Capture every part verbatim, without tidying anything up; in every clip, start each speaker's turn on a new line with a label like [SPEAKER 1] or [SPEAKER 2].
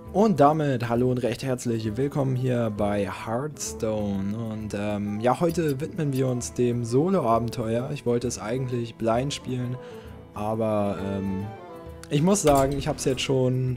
[SPEAKER 1] Und damit hallo und recht herzlich willkommen hier bei Hearthstone. Und ähm, ja, heute widmen wir uns dem Solo-Abenteuer. Ich wollte es eigentlich blind spielen, aber ähm, ich muss sagen, ich habe es jetzt schon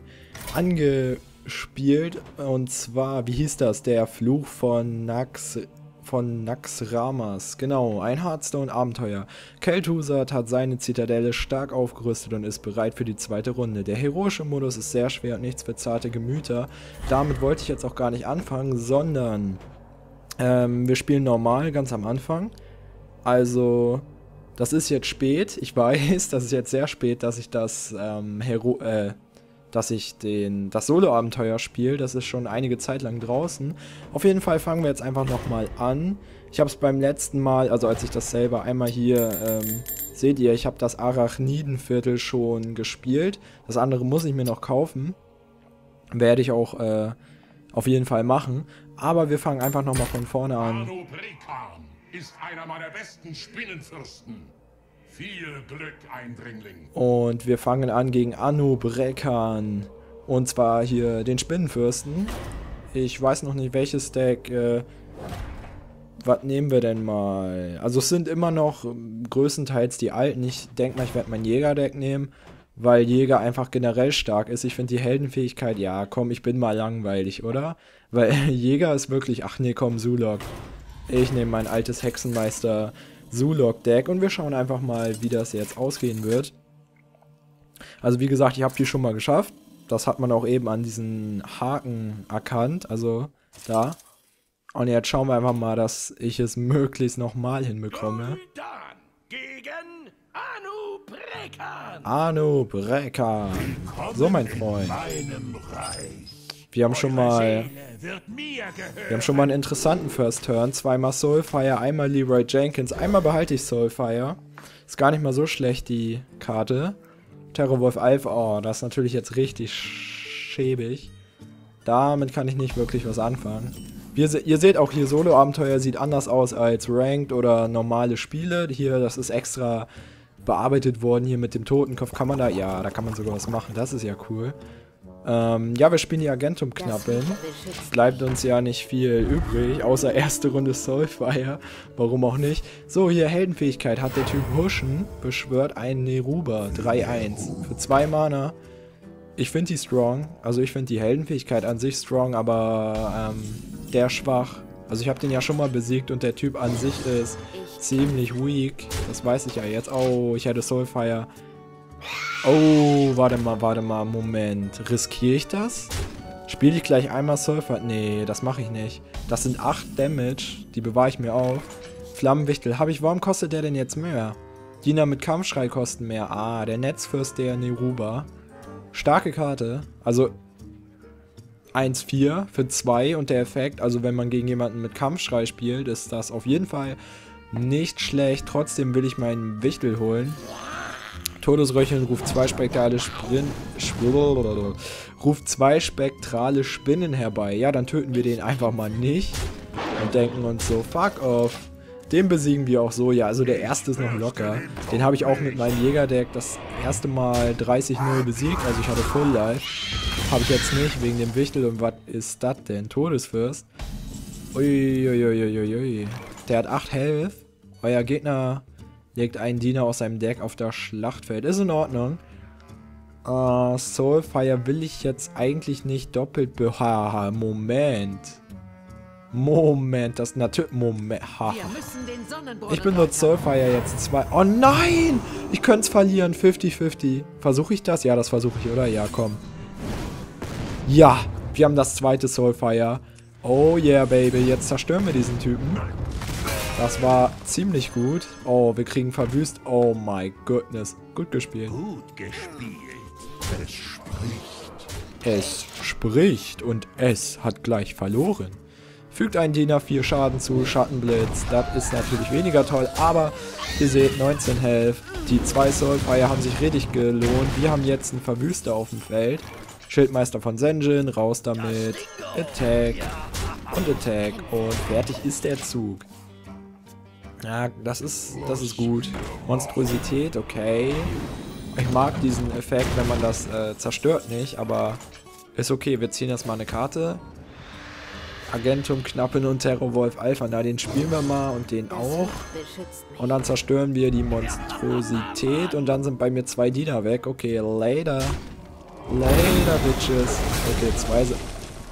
[SPEAKER 1] angespielt. Und zwar, wie hieß das? Der Fluch von Nax... von Naxxramas. Genau, ein Hearthstone-Abenteuer. Kel'Thuzad hat seine Zitadelle stark aufgerüstet und ist bereit für die zweite Runde. Der heroische Modus ist sehr schwer und nichts für zarte Gemüter. Damit wollte ich jetzt auch gar nicht anfangen, sondern ähm, wir spielen normal ganz am Anfang. Also, das ist jetzt spät. Ich weiß, das ist jetzt sehr spät, dass ich das ähm, Hero... Äh, dass ich den, das Solo-Abenteuer spiele. Das ist schon einige Zeit lang draußen. Auf jeden Fall fangen wir jetzt einfach nochmal an. Ich habe es beim letzten Mal, also als ich das selber einmal hier, ähm, seht ihr, ich habe das Arachnidenviertel schon gespielt. Das andere muss ich mir noch kaufen. Werde ich auch äh, auf jeden Fall machen. Aber wir fangen einfach nochmal von vorne an.
[SPEAKER 2] Anu Brekan ist einer meiner besten Spinnenfürsten. Viel Glück, Eindringling.
[SPEAKER 1] Und wir fangen an gegen Anu Brekan. Und zwar hier den Spinnenfürsten. Ich weiß noch nicht, welches Deck. Äh, was nehmen wir denn mal? Also es sind immer noch größtenteils die alten. Ich denke mal, ich werde mein Jäger-Deck nehmen, weil Jäger einfach generell stark ist. Ich finde die Heldenfähigkeit, ja komm, ich bin mal langweilig, oder? Weil Jäger ist wirklich, ach nee, komm, Zulok. Ich nehme mein altes Hexenmeister Zulok-Deck und wir schauen einfach mal, wie das jetzt ausgehen wird. Also wie gesagt, ich habe die schon mal geschafft. Das hat man auch eben an diesen Haken erkannt, also da. Und jetzt schauen wir einfach mal, dass ich es möglichst nochmal hinbekomme.
[SPEAKER 2] Gul'dan gegen Anu Brekan.
[SPEAKER 1] Anu Brekan. So, mein Freund.
[SPEAKER 2] Meinem Reich.
[SPEAKER 1] Wir haben schon mal...
[SPEAKER 2] Wird mir gehören.
[SPEAKER 1] Wir haben schon mal einen interessanten First Turn. Zweimal Soulfire, einmal Leroy Jenkins. Einmal behalte ich Soulfire. Ist gar nicht mal so schlecht, die Karte. Terrorwolf Alpha. Oh, das ist natürlich jetzt richtig schäbig. Damit kann ich nicht wirklich was anfangen. Wir, ihr seht auch hier, Solo-Abenteuer sieht anders aus als Ranked oder normale Spiele. Hier, das ist extra bearbeitet worden. Hier mit dem Totenkopf kann man da... Ja, da kann man sogar was machen. Das ist ja cool. Ähm, ja, wir spielen die Agentum-Knappeln. Es bleibt uns ja nicht viel übrig, außer erste Runde Soulfire. Warum auch nicht. So, hier Heldenfähigkeit hat der Typ Huschen, beschwört einen Neruba, drei eins. Für zwei Mana. Ich finde die strong, also ich finde die Heldenfähigkeit an sich strong, aber ähm, der schwach. Also ich habe den ja schon mal besiegt und der Typ an sich ist ziemlich weak. Das weiß ich ja jetzt. Oh, ich hätte Soulfire. Oh, warte mal, warte mal, Moment. Riskiere ich das? Spiele ich gleich einmal Surfer? Nee, das mache ich nicht. Das sind acht Damage, die bewahre ich mir auf. Flammenwichtel habe ich, warum kostet der denn jetzt mehr? Diener mit Kampfschrei kosten mehr. Ah, der Netzfürst der Neruba. Starke Karte, also eins vier für zwei und der Effekt, also wenn man gegen jemanden mit Kampfschrei spielt, ist das auf jeden Fall nicht schlecht. Trotzdem will ich meinen Wichtel holen. Todesröcheln ruft zwei spektrale Sprin ruft zwei spektrale Spinnen herbei. Ja, dann töten wir den einfach mal nicht und denken uns so, fuck off. Den besiegen wir auch so. Ja, also der erste ist noch locker. Den habe ich auch mit meinem Jägerdeck das erste Mal dreißig null besiegt. Also ich hatte Full Life. Habe ich jetzt nicht wegen dem Wichtel. Und was ist das denn? Todesfürst. Uiuiuiuiui. Der hat acht Health. Euer Gegner legt einen Diener aus seinem Deck auf das Schlachtfeld. Ist in Ordnung. Uh, Soulfire will ich jetzt eigentlich nicht doppelt behaha. Moment. Moment, das natürlich... Moment. Ha. Ich benutze Soulfire jetzt zwei... Oh nein! Ich könnte es verlieren. fünfzig fünfzig. Versuche ich das? Ja, das versuche ich, oder? Ja, komm. Ja, wir haben das zweite Soulfire. Oh yeah, Baby. Jetzt zerstören wir diesen Typen. Das war ziemlich gut. Oh, wir kriegen verwüst. Oh my goodness. Gut gespielt.
[SPEAKER 2] Gut gespielt. Es spricht.
[SPEAKER 1] Es spricht und es hat gleich verloren. Fügt ein Diener vier Schaden zu, Schattenblitz. Das ist natürlich weniger toll, aber ihr seht neunzehn Health. Die zwei Soulfire haben sich richtig gelohnt. Wir haben jetzt einen Verwüster auf dem Feld. Schildmeister von Sen'jin, raus damit. Attack und Attack und fertig ist der Zug. Ja, das ist, das ist gut. Monstrosität, okay. Ich mag diesen Effekt, wenn man das äh, zerstört nicht, aber Ist okay, wir ziehen jetzt mal eine Karte. Agentum, Knappen und Terrorwolf Alpha. Na, den spielen wir mal und den auch. Und dann zerstören wir die Monstrosität. Und dann sind bei mir zwei Diener weg. Okay, later. Later, Bitches. Okay, zwei sind...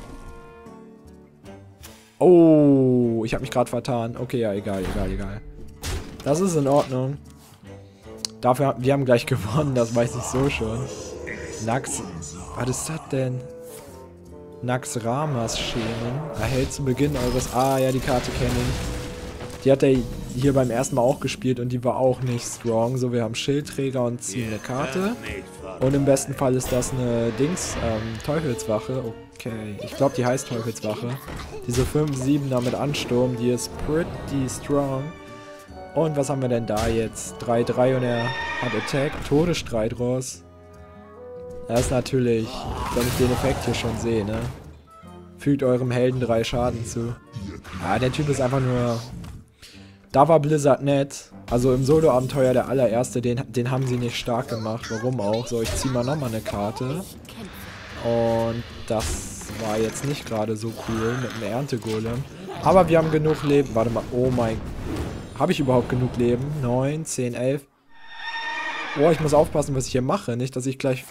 [SPEAKER 1] Oh, ich habe mich gerade vertan. Okay, ja, egal, egal, egal. Das ist in Ordnung. Dafür, wir haben gleich gewonnen, das weiß ich so schon. Nax, was ist das denn? Naxxramas Schemen. Erhält zu Beginn eures... Ah, ja, die Karte kenne ich. Die hat er hier beim ersten Mal auch gespielt und die war auch nicht strong. So, wir haben Schildträger und ziehen eine Karte. Und im besten Fall ist das eine Dings, ähm, Teufelswache. Okay, ich glaube, die heißt Teufelswache. Diese fünf siebener mit Ansturm, die ist pretty strong. Und was haben wir denn da jetzt? drei drei und er hat Attack. Todesstreit raus. Das ist natürlich, wenn ich den Effekt hier schon sehe, ne? Fügt eurem Helden drei Schaden zu. Ja, der Typ ist einfach nur... Da war Blizzard nett. Also im Solo-Abenteuer der allererste, den, den haben sie nicht stark gemacht. Warum auch? So, ich ziehe mal nochmal eine Karte. Und das war jetzt nicht gerade so cool mit einem Erntegolem. Aber wir haben genug Leben. Warte mal, oh mein... Habe ich überhaupt genug Leben? neun, zehn, elf. Oh, ich muss aufpassen, was ich hier mache. Nicht, dass ich gleich...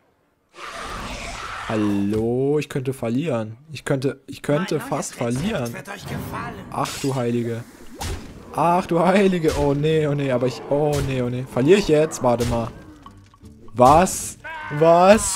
[SPEAKER 1] Hallo, ich könnte verlieren. Ich könnte, ich könnte fast verlieren. Ach du Heilige. Ach du Heilige. Oh nee, oh nee, aber ich... Oh nee, oh nee. Verliere ich jetzt? Warte mal. Was? Was?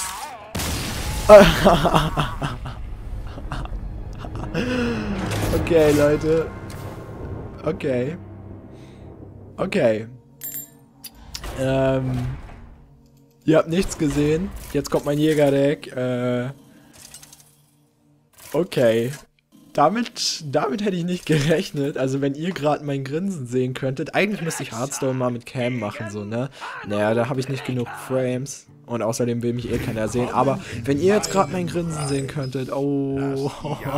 [SPEAKER 1] Okay, Leute. Okay. Okay. Ähm... Ihr habt nichts gesehen. Jetzt kommt mein Jägerdeck. Äh, okay. Damit, damit hätte ich nicht gerechnet. Also wenn ihr gerade mein Grinsen sehen könntet. Eigentlich müsste ich Hearthstone mal mit Cam machen, so, ne? Naja, da habe ich nicht genug Frames. Und außerdem will mich eh keiner sehen. Aber wenn ihr jetzt gerade mein Grinsen sehen könntet. Oh.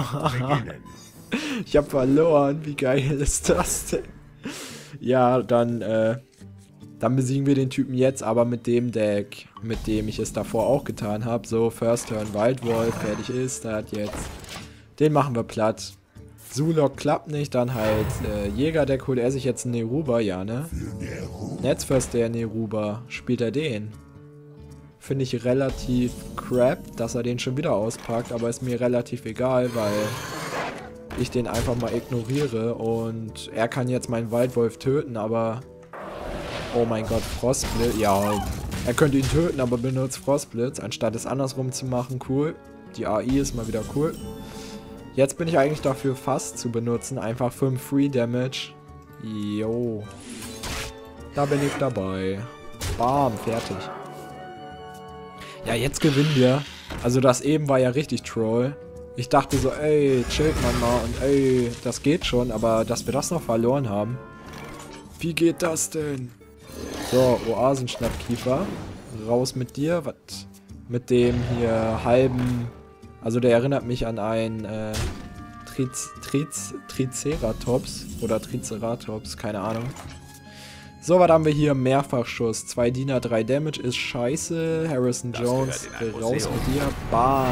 [SPEAKER 1] Ich habe verloren. Wie geil ist das denn? Ja, dann, äh... Dann besiegen wir den Typen jetzt, aber mit dem Deck, mit dem ich es davor auch getan habe. So, First Turn Wildwolf, fertig ist, da hat jetzt... Den machen wir platt. Zulok klappt nicht, dann halt äh, Jägerdeck, holt er sich jetzt einen Neruba, ja, ne? Jetzt First der Neruba, spielt er den. Finde ich relativ crap, dass er den schon wieder auspackt, aber ist mir relativ egal, weil ich den einfach mal ignoriere und er kann jetzt meinen Wildwolf töten, aber... Oh mein Gott, Frostblitz. Ja, er könnte ihn töten, aber benutzt Frostblitz, anstatt es andersrum zu machen. Cool. Die A I ist mal wieder cool. Jetzt bin ich eigentlich dafür fast zu benutzen. Einfach fünf Free Damage. Jo. Da bin ich dabei. Bam, fertig. Ja, jetzt gewinnen wir. Also das eben war ja richtig Troll. Ich dachte so, ey, chillt man mal und ey, das geht schon. Aber dass wir das noch verloren haben. Wie geht das denn? So, Oasenschnappkiefer. Raus mit dir. Was? Mit dem hier halben... Also der erinnert mich an ein äh, Triz, Triz, Triceratops. Oder Triceratops, keine Ahnung. So, was haben wir hier? Mehrfachschuss. Zwei Diener, drei Damage ist scheiße. Harrison Jones, raus mit dir. Bam.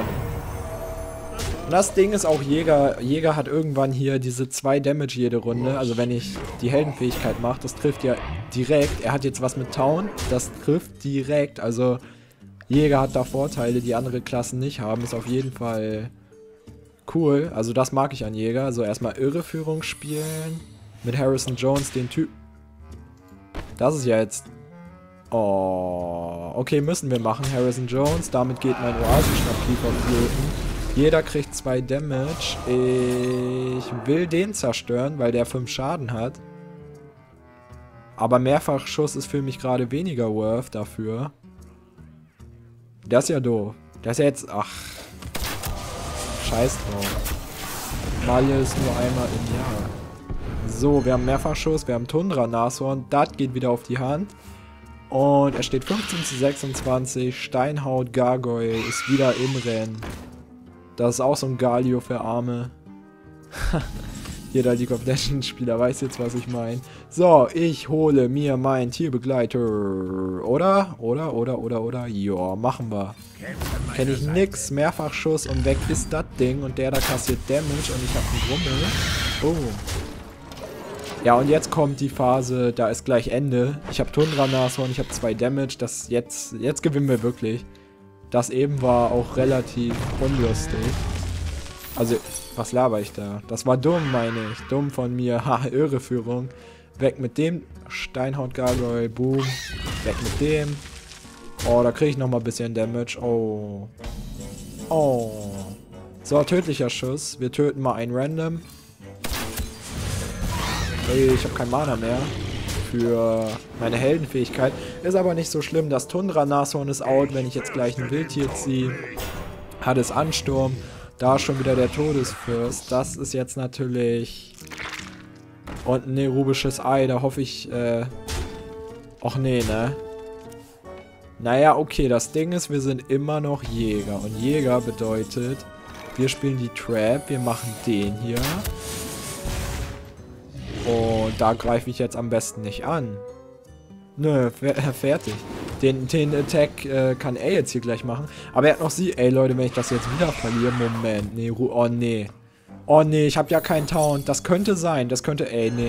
[SPEAKER 1] Und das Ding ist auch, Jäger, Jäger hat irgendwann hier diese zwei Damage jede Runde. Also wenn ich die Heldenfähigkeit mache, das trifft ja direkt. Er hat jetzt was mit Town, das trifft direkt. Also Jäger hat da Vorteile, die andere Klassen nicht haben. Ist auf jeden Fall cool. Also das mag ich an Jäger. Also erstmal Irreführung spielen. Mit Harrison Jones, den Typ. Das ist ja jetzt... Oh, okay, müssen wir machen. Harrison Jones, damit geht mein Oasenschnappkiefer flöten. Jeder kriegt zwei Damage. Ich will den zerstören, weil der fünf Schaden hat. Aber Mehrfachschuss ist für mich gerade weniger worth dafür. Der ist ja doof. Der ist ja jetzt... Ach. Scheiß drauf. Malle ist nur einmal im Jahr. So, wir haben Mehrfachschuss, wir haben Tundra-Nashorn. Das geht wieder auf die Hand. Und er steht fünfzehn zu sechsundzwanzig. Steinhaut Gargoyle ist wieder im Rennen. Das ist auch so ein Galio für Arme. Jeder League of Legends Spieler weiß jetzt, was ich meine. So, ich hole mir meinen Tierbegleiter. Oder? Oder, oder, oder, oder? Ja, machen wir. Kenne ich nix. Mehrfachschuss und weg ist das Ding. Und der da kassiert Damage und ich habe einen Grummel. Oh. Ja, und jetzt kommt die Phase, da ist gleich Ende. Ich habe Tundra-Nashorn, ich habe zwei Damage. Das jetzt, jetzt gewinnen wir wirklich. Das eben war auch relativ unlustig. Also, was laber ich da? Das war dumm, meine ich. Dumm von mir. Ha, Irreführung. Weg mit dem Steinhaut-Gargoyle. Boom. Weg mit dem. Oh, da kriege ich nochmal ein bisschen Damage. Oh. Oh. So, tödlicher Schuss. Wir töten mal einen Random. Hey, ich habe kein Mana mehr für meine Heldenfähigkeit. Ist aber nicht so schlimm. Das Tundra-Nashorn ist out, wenn ich jetzt gleich ein Wildtier ziehe. Hat es Ansturm. Da schon wieder der Todesfürst. Das ist jetzt natürlich... Und ein nerubisches Ei. Da hoffe ich... Äh... Och nee, ne? Naja, okay. Das Ding ist, wir sind immer noch Jäger. Und Jäger bedeutet, wir spielen die Trap. Wir machen den hier. Und da greife ich jetzt am besten nicht an. Nö, fertig. Den, den Attack äh, kann er jetzt hier gleich machen. Aber er hat noch sie. Ey, Leute, wenn ich das jetzt wieder verliere. Moment. Nee, oh, nee. Oh, nee, ich habe ja keinen Taunt. Das könnte sein. Das könnte... Ey, nee.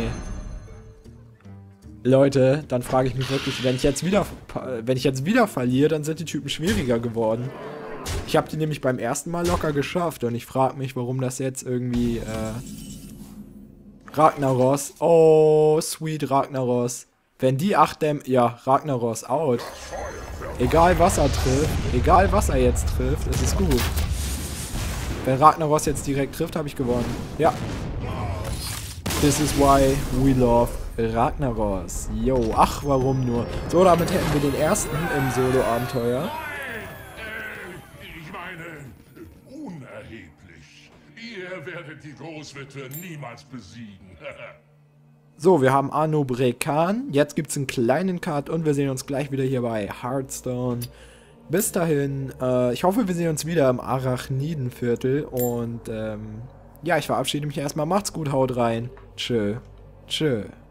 [SPEAKER 1] Leute, dann frage ich mich wirklich, wenn ich jetzt wieder... Wenn ich jetzt wieder verliere, dann sind die Typen schwieriger geworden. Ich habe die nämlich beim ersten Mal locker geschafft. Und ich frage mich, warum das jetzt irgendwie... Äh, Ragnaros. Oh, sweet Ragnaros. Wenn die acht Dämm... Ja, Ragnaros out. Egal was er trifft, egal was er jetzt trifft, es ist gut. Wenn Ragnaros jetzt direkt trifft, habe ich gewonnen. Ja. This is why we love Ragnaros. Yo, ach, warum nur? So, damit hätten wir den ersten im Solo-Abenteuer.
[SPEAKER 2] Ich meine, unerheblich. Ihr werdet die Großwitwe niemals besiegen.
[SPEAKER 1] So, wir haben Anub Rekan. Jetzt gibt es einen kleinen Cut und wir sehen uns gleich wieder hier bei Hearthstone. Bis dahin, äh, ich hoffe, wir sehen uns wieder im Arachnidenviertel. Und ähm, ja, ich verabschiede mich erstmal. Macht's gut, haut rein. Tschö. Tschö.